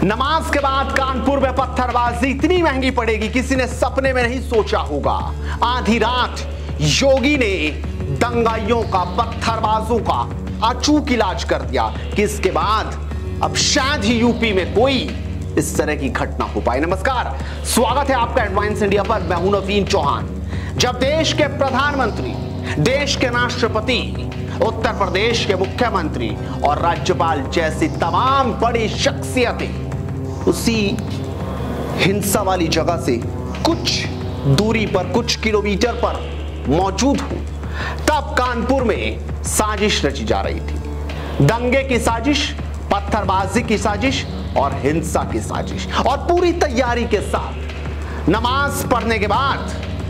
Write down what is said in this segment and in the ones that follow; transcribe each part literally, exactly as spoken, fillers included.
नमाज के बाद कानपुर में पत्थरबाजी इतनी महंगी पड़ेगी किसी ने सपने में नहीं सोचा होगा। आधी रात योगी ने दंगाइयों का, पत्थरबाजों का अचूक इलाज कर दिया कि इसके बाद अब शायद ही यूपी में कोई इस तरह की घटना हो पाए। नमस्कार, स्वागत है आपका एडवांस इंडिया पर। मैं हूं नवीन चौहान। जब देश के प्रधानमंत्री, देश के राष्ट्रपति, उत्तर प्रदेश के मुख्यमंत्री और राज्यपाल जैसी तमाम बड़ी शख्सियतें उसी हिंसा वाली जगह से कुछ दूरी पर, कुछ किलोमीटर पर मौजूद हो, तब कानपुर में साजिश रची जा रही थी। दंगे की साजिश, पत्थरबाजी की साजिश और हिंसा की साजिश। और पूरी तैयारी के साथ नमाज पढ़ने के बाद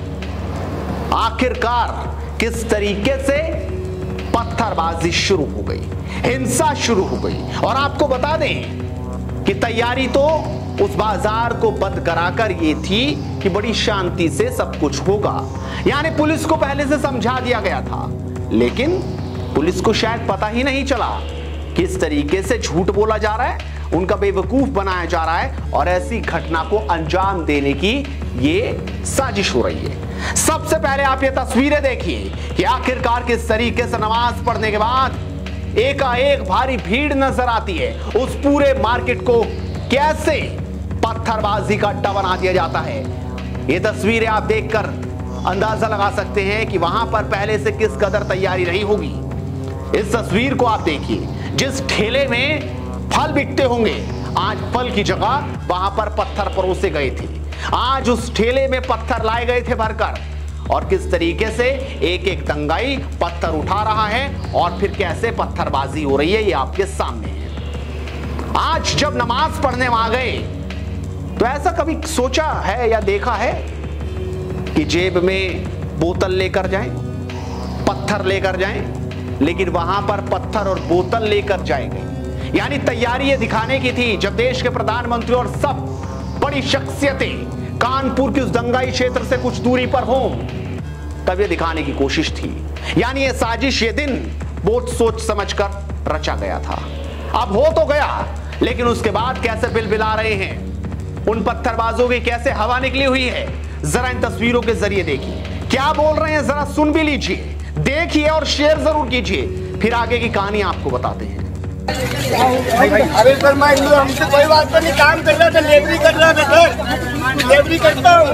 आखिरकार किस तरीके से पत्थरबाजी शुरू हो गई, हिंसा शुरू हो गई। और आपको बता दें कि तैयारी तो उस बाजार को बंद कराकर ये थी कि बड़ी शांति से सब कुछ होगा। यानी पुलिस को पहले से समझा दिया गया था, लेकिन पुलिस को शायद पता ही नहीं चला किस तरीके से झूठ बोला जा रहा है, उनका बेवकूफ बनाया जा रहा है और ऐसी घटना को अंजाम देने की ये साजिश हो रही है। सबसे पहले आप ये तस्वीरें देखिए कि आखिरकार किस तरीके से नमाज पढ़ने के बाद एकाएक भारी भीड़ नजर आती है। उस पूरे मार्केट को कैसे पत्थरबाजी का अड्डा बना दिया जाता है। ये तस्वीरें आप देखकर अंदाजा लगा सकते हैं कि वहां पर पहले से किस कदर तैयारी रही होगी। इस तस्वीर को आप देखिए, जिस ठेले में फल बिकते होंगे, आज फल की जगह वहां पर पत्थर परोसे गए थे। आज उस ठेले में पत्थर लाए गए थे भरकर, और किस तरीके से एक एक दंगाई पत्थर उठा रहा है और फिर कैसे पत्थरबाजी हो रही है, ये आपके सामने है। आज जब नमाज पढ़ने वहां गए तो ऐसा कभी सोचा है या देखा है कि जेब में बोतल लेकर जाएं, पत्थर लेकर जाएं, लेकिन वहां पर पत्थर और बोतल लेकर जाएंगे। यानी तैयारी ये दिखाने की थी, जब देश के प्रधानमंत्री और सब बड़ी शख्सियतें कानपुर के उस दंगाई क्षेत्र से कुछ दूरी पर हों, तब ये दिखाने की कोशिश थी। यानी ये साजिश, ये दिन बहुत सोच समझकर रचा गया था। अब हो तो गया, लेकिन उसके बाद कैसे बिलबिला रहे हैं, उन पत्थरबाजों की कैसे हवा निकली हुई है, जरा इन तस्वीरों के जरिए देखिए। क्या बोल रहे हैं जरा सुन भी लीजिए, देखिए और शेयर जरूर कीजिए, फिर आगे की कहानी आपको बताते हैं। अरे सर, मैं हमसे कोई बात नहीं, काम कर रहा था, लेबरी कर रहा था सर, लेबरी करता हूँ।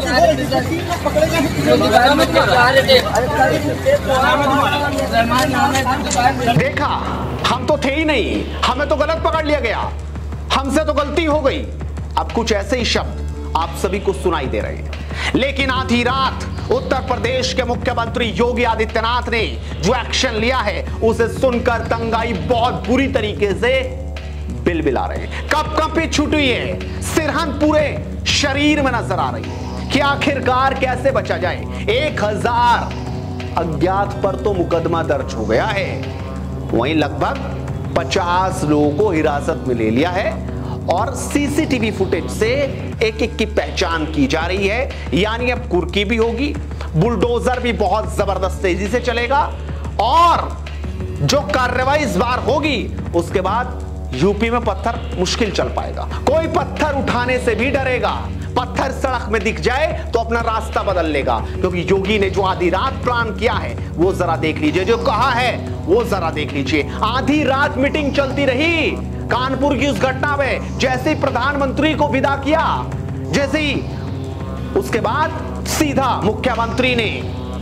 देखा, हम तो थे ही नहीं, हमें तो गलत पकड़ लिया गया, हमसे तो गलती हो गई। अब कुछ ऐसे ही शब्द आप सभी को सुनाई दे रहे हैं। लेकिन आधी रात उत्तर प्रदेश के मुख्यमंत्री योगी आदित्यनाथ ने जो एक्शन लिया है, उसे सुनकर दंगाई बहुत बुरी तरीके से बिलबिला रहे हैं। कपकपी छूटी हुई है, सिरहन पूरे शरीर में नजर आ रही है कि आखिरकार कैसे बचा जाए। एक हजार अज्ञात पर तो मुकदमा दर्ज हो गया है, वहीं लगभग पचास लोगों को हिरासत में ले लिया है और सीसीटीवी फुटेज से एक एक की पहचान की जा रही है। यानी अब कुर्की भी होगी, बुलडोजर भी बहुत जबरदस्त तेजी से चलेगा और जो कार्रवाई इस बार होगी, उसके बाद यूपी में पत्थर मुश्किल चल पाएगा। कोई पत्थर उठाने से भी डरेगा। पत्थर सड़क में दिख जाए तो अपना रास्ता बदल लेगा, क्योंकि योगी ने जो आधी रात प्लान किया है वो जरा देख लीजिए, जो कहा है वो जरा देख लीजिए। आधी रात मीटिंग चलती रही कानपुर की उस घटना में। जैसे ही प्रधानमंत्री को विदा किया, जैसे ही उसके बाद सीधा मुख्यमंत्री ने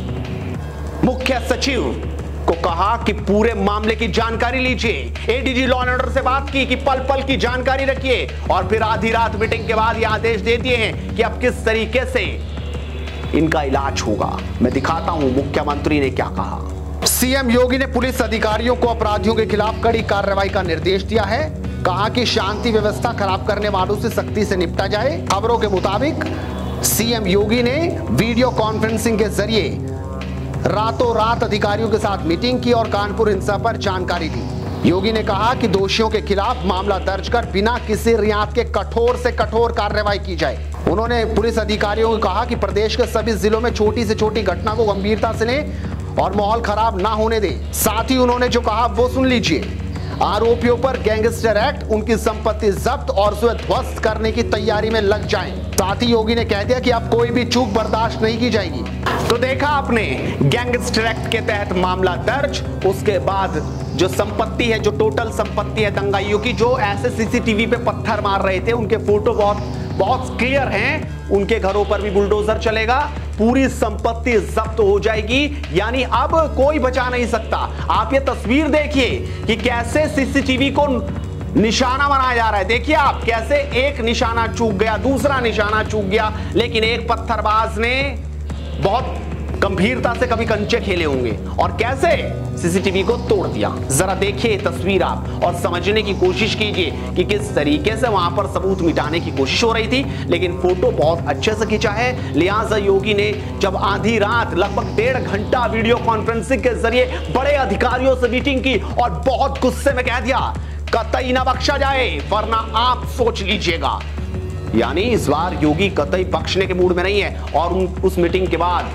मुख्य सचिव को कहा कि पूरे मामले की जानकारी लीजिए। एडीजी लॉ एंड ऑर्डर से बात की कि पल पल की जानकारी रखिए, और फिर आधी रात मीटिंग के बाद ये आदेश दे दिए हैं कि अब किस तरीके से इनका इलाज होगा। मैं दिखाता हूं मुख्यमंत्री ने क्या कहा। सीएम योगी ने पुलिस अधिकारियों को अपराधियों के खिलाफ कड़ी कार्रवाई का निर्देश दिया है। कहा कि शांति व्यवस्था खराब करने वालों से सख्ती से निपटा जाए। खबरों के मुताबिक सीएम योगी ने वीडियो कॉन्फ्रेंसिंग के जरिए रातों रात अधिकारियों के साथ मीटिंग की और कानपुर हिंसा पर जानकारी दी। योगी ने कहा कि दोषियों के खिलाफ मामला दर्ज कर बिना किसी रियायत के कठोर से कठोर कार्रवाई की जाए। उन्होंने पुलिस अधिकारियों को कहा कि प्रदेश के सभी जिलों में छोटी से छोटी घटना को गंभीरता से लें और माहौल खराब ना होने दें। साथ ही उन्होंने जो कहा वो सुन लीजिए। आरोपियों पर गैंगस्टर एक्ट, उनकी संपत्ति जब्त और उसे ध्वस्त करने की तैयारी में लग जाएं। साथ ही योगी ने कह दिया कि अब कोई भी चूक बर्दाश्त नहीं की जाएगी। तो देखा आपने, गैंगस्टर एक्ट के तहत मामला दर्ज, उसके बाद जो संपत्ति है, जो टोटल संपत्ति है दंगाइयों की, जो ऐसे सीसीटीवी पे पत्थर मार रहे थे, उनके फोटो बहुत बहुत क्लियर हैं, उनके घरों पर भी बुलडोजर चलेगा, पूरी संपत्ति जब्त हो जाएगी। यानी अब कोई बचा नहीं सकता। आप ये तस्वीर देखिए कि कैसे सीसीटीवी को निशाना बनाया जा रहा है। देखिए आप, कैसे एक निशाना चूक गया, दूसरा निशाना चूक गया, लेकिन एक पत्थरबाज ने बहुत गंभीरता से कभी कंचे खेले होंगे और कैसे सीसीटीवी को तोड़ दिया। जरा देखिए तस्वीर आप और समझने की कोशिश कीजिए कि किस तरीके से वहां पर सबूत मिटाने की कोशिश हो रही थी, लेकिन फोटो बहुत अच्छे से खींचा है। लिहाजा योगी ने जब आधी रात लगभग डेढ़ घंटा वीडियो कॉन्फ्रेंसिंग के जरिए बड़े अधिकारियों से मीटिंग की और बहुत गुस्से में कह दिया कतई ना बख्शा जाए, वरना आप सोच लीजिएगा। यानी इस बार योगी कतई बख्शने के मूड में नहीं है। और उस मीटिंग के बाद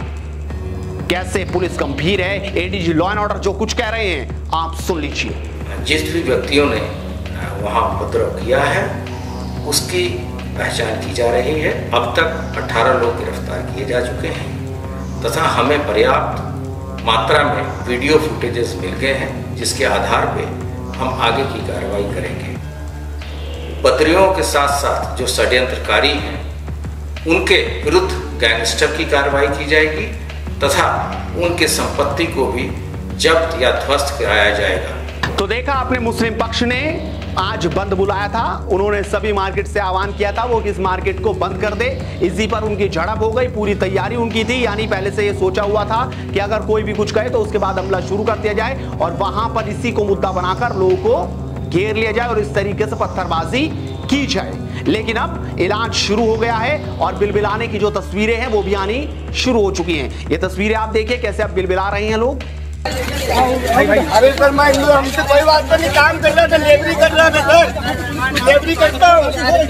कैसे पुलिस गंभीर है, एडीजी लॉ एंड ऑर्डर जो कुछ कह रहे हैं आप सुन लीजिए। जिस भी व्यक्तियों ने वहां उपद्रव किया है उसकी पहचान की जा रही है। अब तक अठारह लोग गिरफ्तार किए जा चुके हैं तथा हमें पर्याप्त मात्रा में वीडियो फुटेजेस मिल गए हैं, जिसके आधार पे हम आगे की कार्रवाई करेंगे। उपद्रवियों के साथ साथ जो षड्यंत्रकारी हैं उनके विरुद्ध गैंगस्टर की कार्रवाई की जाएगी तथा उनके संपत्ति को भी जब्त या ध्वस्त कराया जाएगा। तो देखा आपने, मुस्लिम पक्ष ने आज बंद बुलाया था। उन्होंने सभी मार्केट से आह्वान किया था वो इस मार्केट को बंद कर दे। इसी पर उनकी झड़प हो गई। पूरी तैयारी उनकी थी, यानी पहले से ये सोचा हुआ था कि अगर कोई भी कुछ कहे तो उसके बाद हमला शुरू कर दिया जाए और वहां पर इसी को मुद्दा बनाकर लोगों को घेर लिया जाए और इस तरीके से पत्थरबाजी की जाए। लेकिन अब इलाज शुरू हो गया है और बिलबिलाने की जो तस्वीरें हैं वो भी आनी शुरू हो चुकी हैं। ये तस्वीरें आप देखिए कैसे अब बिलबिला रहे हैं लोग। अरे सर, मैं हमसे कोई बात नहीं, काम कर रहा था, लेबरी कर रहा था सर, लेबरी करता हूँ।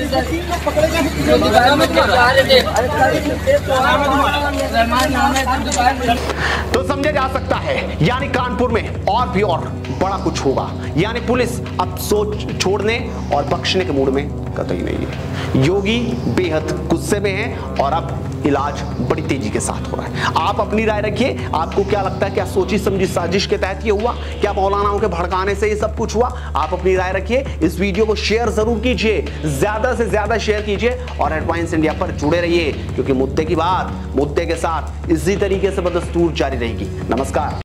तो समझा जा सकता है यानी कानपुर में और भी और बड़ा कुछ होगा। यानी पुलिस अब सोच छोड़ने और बख्शने के मूड में कतई नहीं है। योगी बेहद गुस्से में है और अब इलाज बड़ी तेजी के साथ हो रहा है। आप अपनी राय रखिए, आपको क्या लगता है, क्या सोची समझी साजिश के तहत ये हुआ, क्या मौलानाओं के भड़काने से ये सब कुछ हुआ? आप अपनी राय रखिए। इस वीडियो को शेयर जरूर कीजिए, ज्यादा से ज्यादा शेयर कीजिए और हेडलाइंस इंडिया पर जुड़े रहिए, क्योंकि मुद्दे की बात मुद्दे के साथ इसी तरीके से बदस्तूर जारी रहेगी। नमस्कार।